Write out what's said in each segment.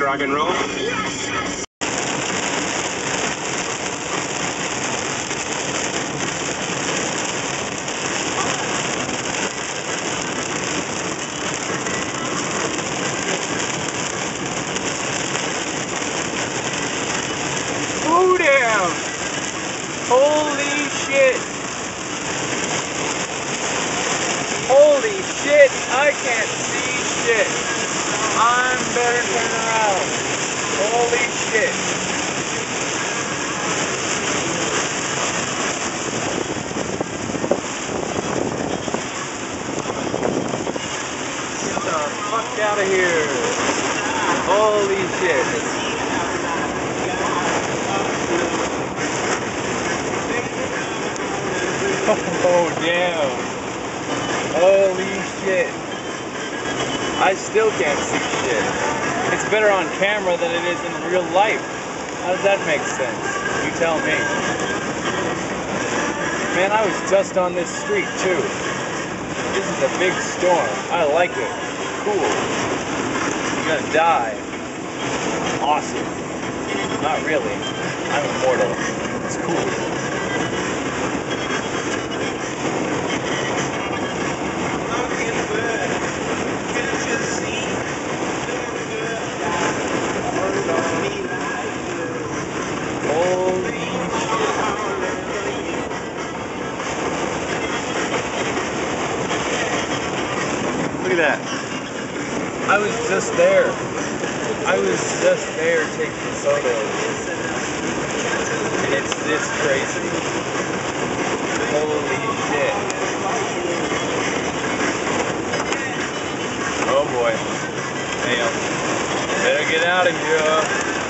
rock and roll. Oh damn! Holy shit! Holy shit! I can't see shit! I'm better turn around. Holy shit! Get the fuck out of here! Holy shit! Oh damn! Holy shit! I still can't see shit. It's better on camera than it is in real life. How does that make sense? You tell me. Man, I was just on this street too. This is a big storm. I like it. Cool. I'm gonna die. Awesome. Not really. I'm immortal. It's cool. Look at that. I was just there. I was just there taking photos. And it's this crazy. Holy shit. Oh boy. Damn. Better get out of here.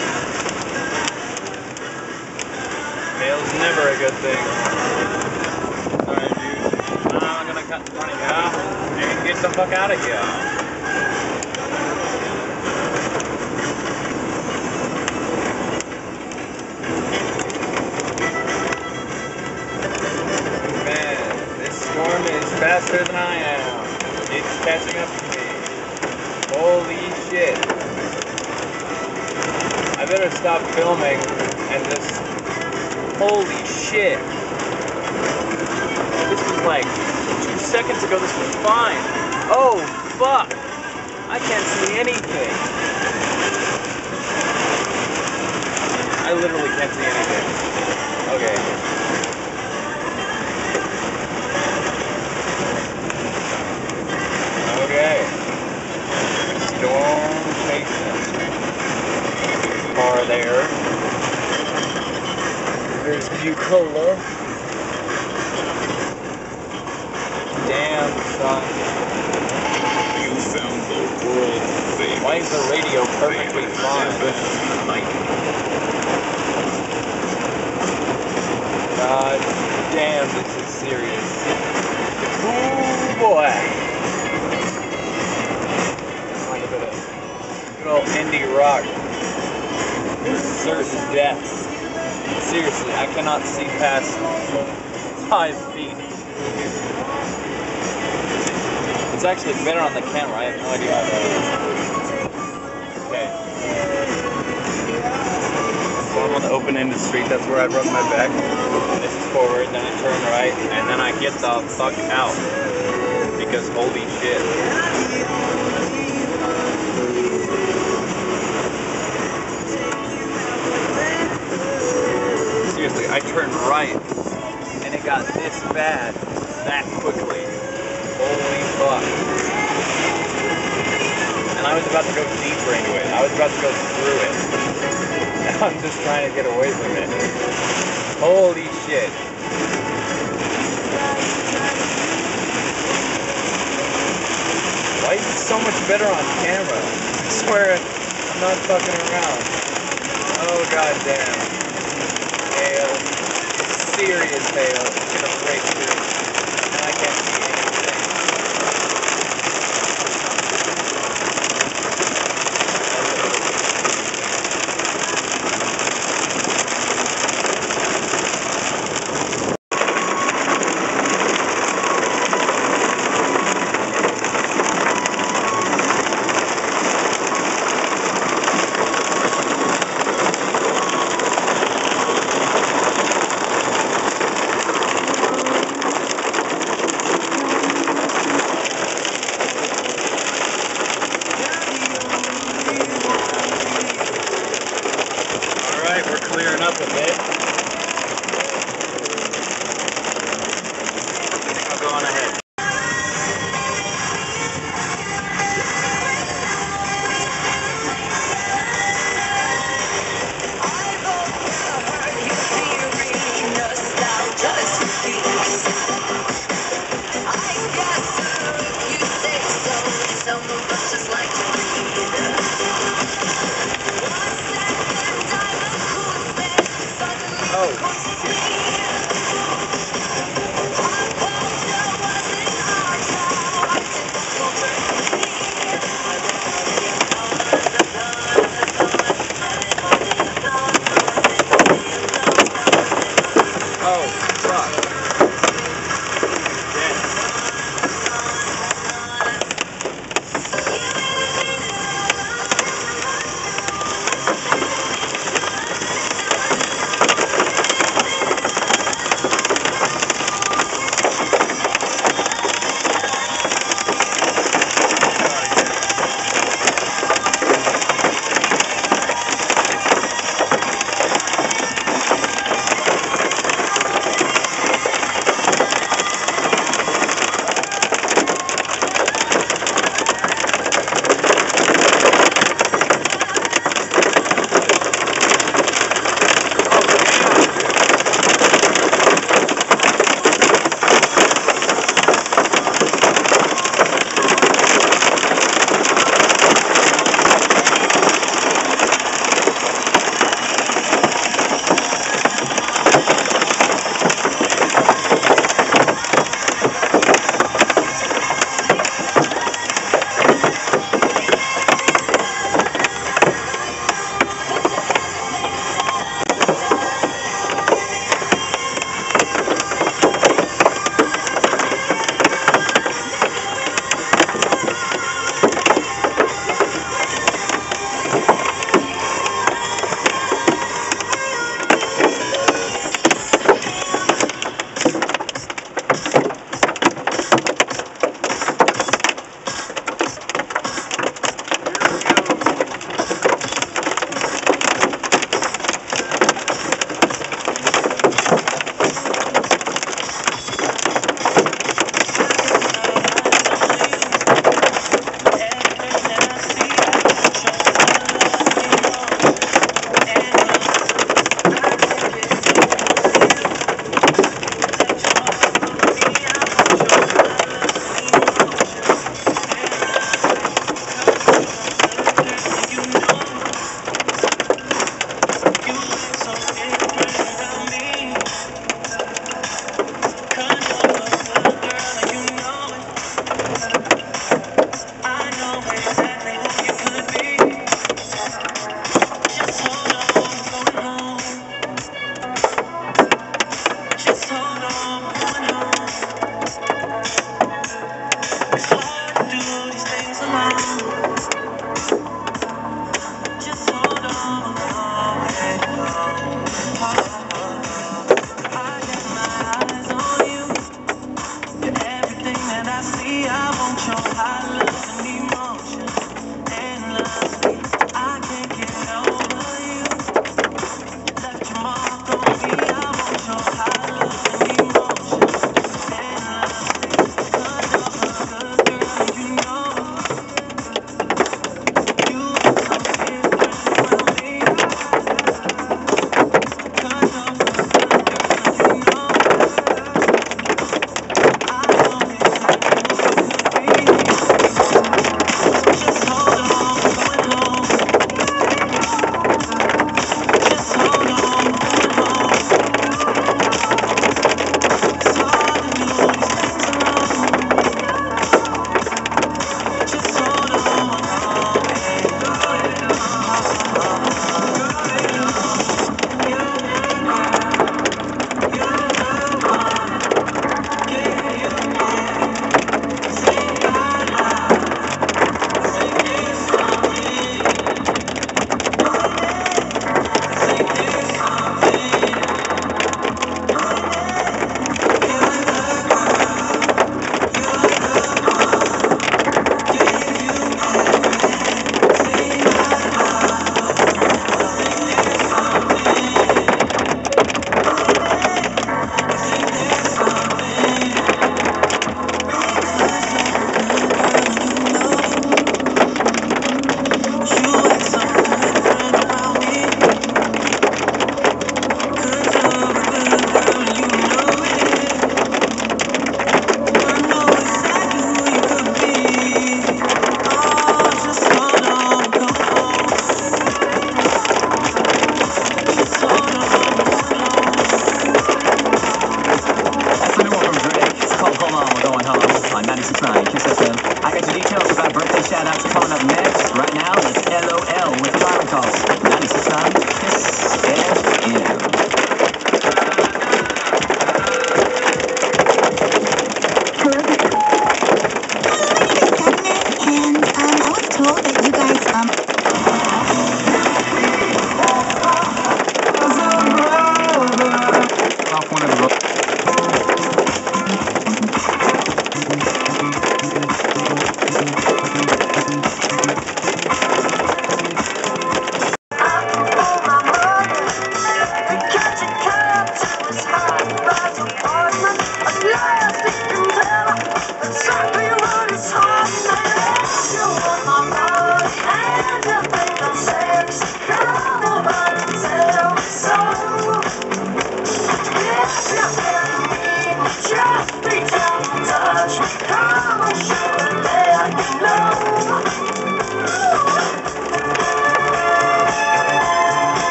Mail's never a good thing. Alright, dude. I'm gonna cut in front of you. And get the fuck out of here. Man, this storm is faster than I am. It's catching up to me. Holy shit. I better stop filming and just... Holy shit. This was like 2 seconds ago, this was fine. Oh, fuck. I can't see anything. I literally can't see anything. Okay. Okay. Storm chasing. Car there. There's Bucola. Damn, son. You found the world famous. Why is the radio perfectly fine? God damn, this is serious. Ooh, boy. It's like a bit of good old indie rock. Certain death. Seriously, I cannot see past 5 feet. It's actually better on the camera. I have no idea how that is. Okay. So I'm on the open-ended street. That's where I rub my back. This is forward, then I turn right, and then I get the fuck out. Because holy shit. Seriously, I turned right, and it got this bad that quickly. Holy fuck. And I was about to go deeper into it. I was about to go through it. Now I'm just trying to get away from it. Holy shit. Why is it so much better on camera? I swear I'm not fucking around. Oh goddamn. Hail. Serious hail. It's gonna break through. And I can't see anything.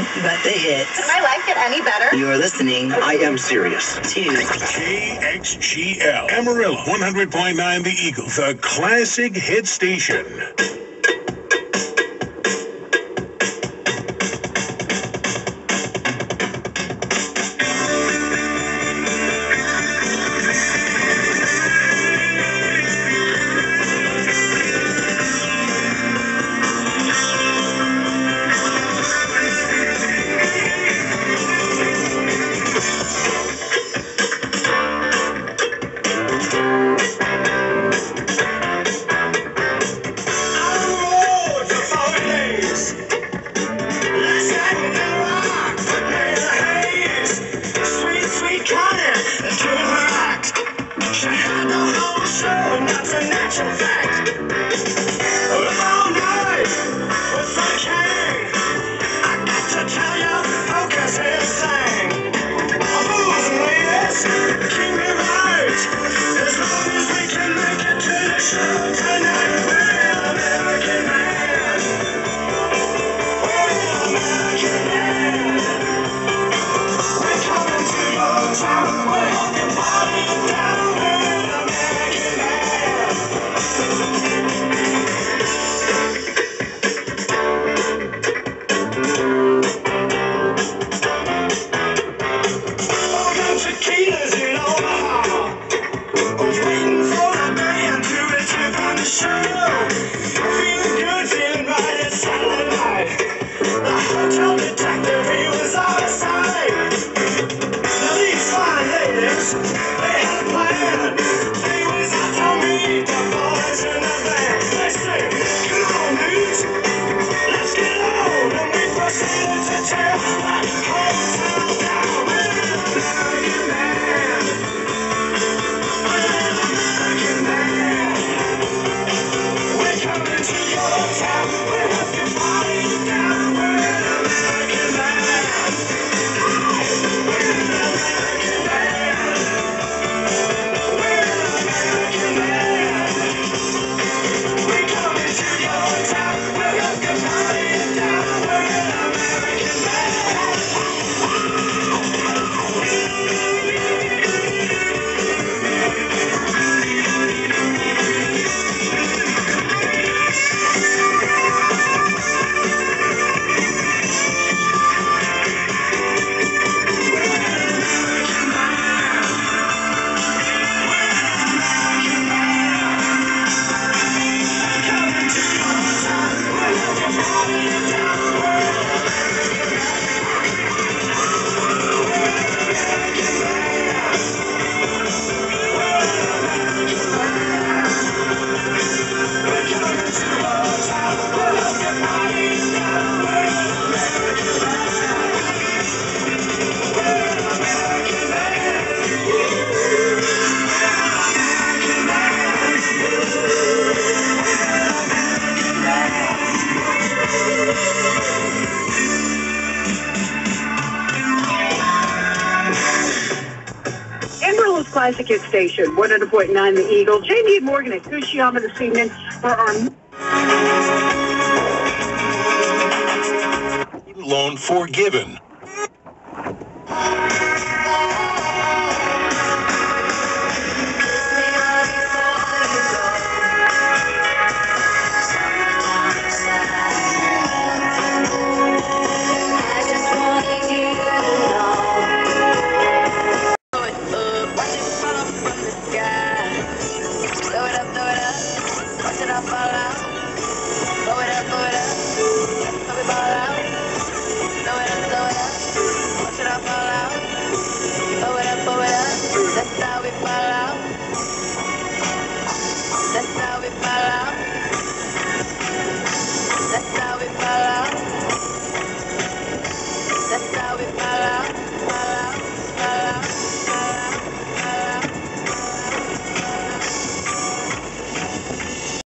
but the hits. Does my life get any better? You're listening. I am serious. To KXGL Amarillo 100.9 The Eagle, the classic hit station. Amarillo's Classic Hit Station, 100.9 The Eagle. Jamie and Morgan at Kushiyama this evening for our Loan forgiven.